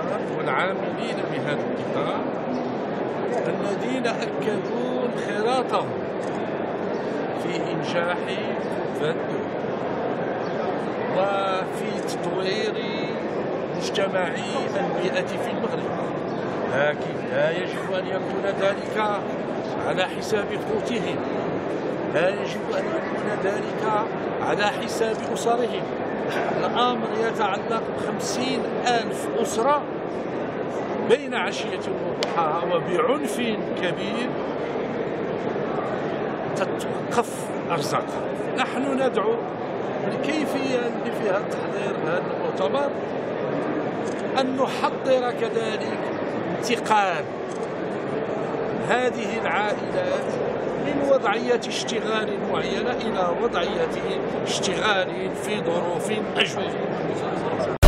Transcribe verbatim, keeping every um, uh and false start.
الإطار والعاملين بهذا الإطار الذين أكدوا انخراطهم في إنجاح الدولة وفي تطوير مجتمع البيئة في المغرب، لكن لا يجب أن يكون ذلك على حساب قوتهم، لا يجب أن يكون ذلك على حساب أسرهم. الأمر يتعلق بخمسين ألف أسرة بين عشية وضحاها وبعنف كبير تتوقف أرزاقها. نحن ندعو الكيفية اللي فيها تحضير هذا المؤتمر أن نحضر كذلك انتقال هذه العائلات من وضعية اشتغال معينة إلى وضعية اشتغال في ظروف أجود.